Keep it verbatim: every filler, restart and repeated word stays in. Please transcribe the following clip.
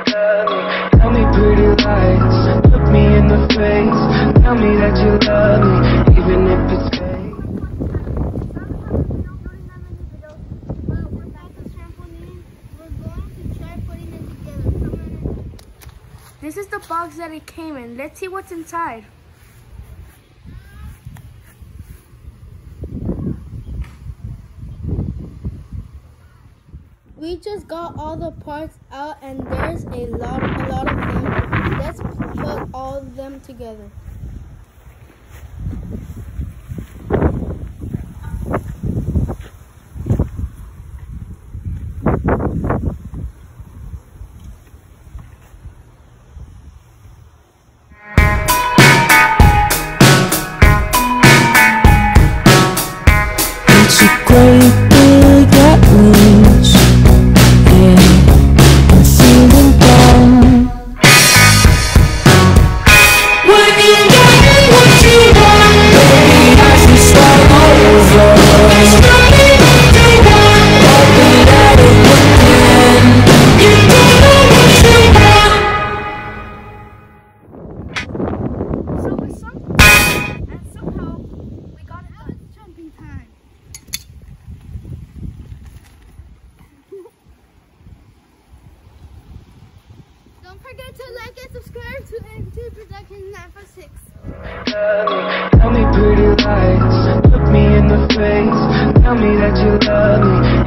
love me. Tell me pretty lies, look me in the face. Tell me that you love me, even if it's fake. This is the box that it came in. Let's see what's inside. We just got all the parts out and there's a lot, a lot of them. Let's put all of them together. It's a great big Atlas, and I'm feeling down. When you get what you want, baby, I should start over. There's nothing to want, hoping that it would end. You don't know what you want. So we sunk and somehow we got it done. Jumping time. Don't forget to like and subscribe to M two Productions nine four six. Tell me pretty lies, look me in the face. Tell me that you love me,